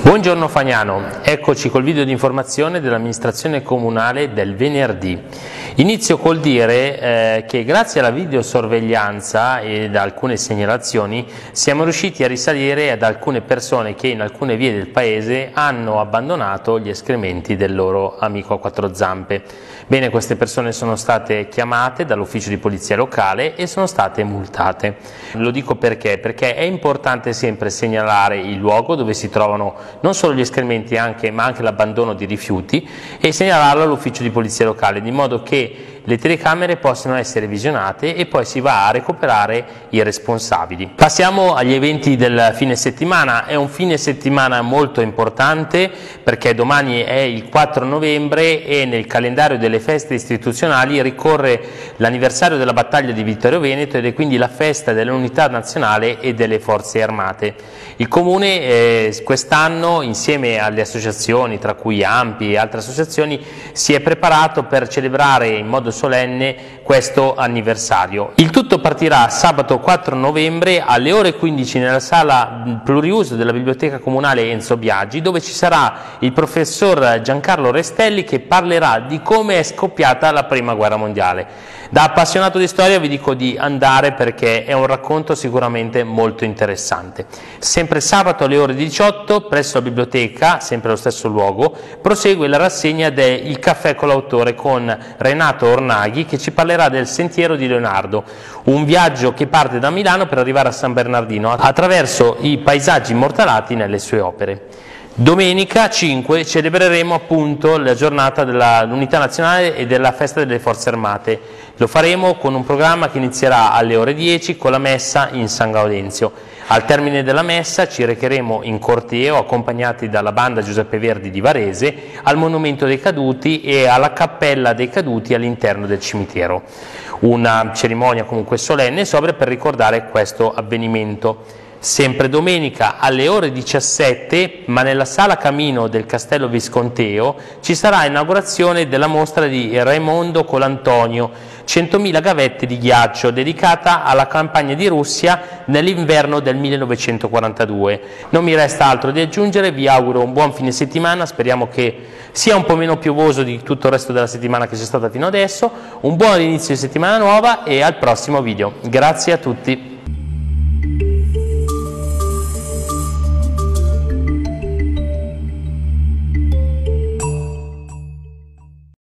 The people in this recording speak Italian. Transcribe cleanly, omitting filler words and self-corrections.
Buongiorno Fagnano, eccoci col video di informazione dell'amministrazione comunale del venerdì. Inizio col dire che grazie alla videosorveglianza ed alcune segnalazioni siamo riusciti a risalire ad alcune persone che in alcune vie del paese hanno abbandonato gli escrementi del loro amico a quattro zampe. Bene, queste persone sono state chiamate dall'ufficio di polizia locale e sono state multate. Lo dico perché è importante sempre segnalare il luogo dove si trovano non solo gli escrementi ma anche l'abbandono di rifiuti e segnalarlo all'ufficio di polizia locale, di modo che le telecamere possano essere visionate e poi si va a recuperare i responsabili. Passiamo agli eventi del fine settimana. È un fine settimana molto importante perché domani è il 4 novembre e nel calendario delle feste istituzionali ricorre l'anniversario della battaglia di Vittorio Veneto ed è quindi la festa dell'unità nazionale e delle forze armate. Il Comune quest'anno, insieme alle associazioni, tra cui AMPI e altre associazioni, si è preparato per celebrare in modo solenne questo anniversario. Il tutto partirà sabato 4 novembre alle ore 15 nella sala pluriuso della Biblioteca Comunale Enzo Biagi, dove ci sarà il professor Giancarlo Restelli che parlerà di come è scoppiata la Prima Guerra Mondiale. Da appassionato di storia vi dico di andare perché è un racconto sicuramente molto interessante. Sempre sabato alle ore 18 presso la biblioteca, sempre allo stesso luogo, prosegue la rassegna del Caffè con l'autore con Renato Ornaghi che ci parlerà del Sentiero di Leonardo, un viaggio che parte da Milano per arrivare a San Bernardino attraverso i paesaggi immortalati nelle sue opere. Domenica 5 celebreremo appunto la giornata dell'Unità Nazionale e della Festa delle Forze Armate. Lo faremo con un programma che inizierà alle ore 10 con la messa in San Gaudenzio. Al termine della messa ci recheremo in corteo accompagnati dalla banda Giuseppe Verdi di Varese al Monumento dei Caduti e alla Cappella dei Caduti all'interno del cimitero. Una cerimonia comunque solenne e sobria per ricordare questo avvenimento. Sempre domenica alle ore 17, ma nella sala Camino del Castello Visconteo, ci sarà inaugurazione della mostra di Raimondo Colantonio, 100.000 gavette di ghiaccio, dedicata alla campagna di Russia nell'inverno del 1942. Non mi resta altro di aggiungere, vi auguro un buon fine settimana, speriamo che sia un po' meno piovoso di tutto il resto della settimana che c'è stata fino adesso, un buon inizio di settimana nuova e al prossimo video. Grazie a tutti.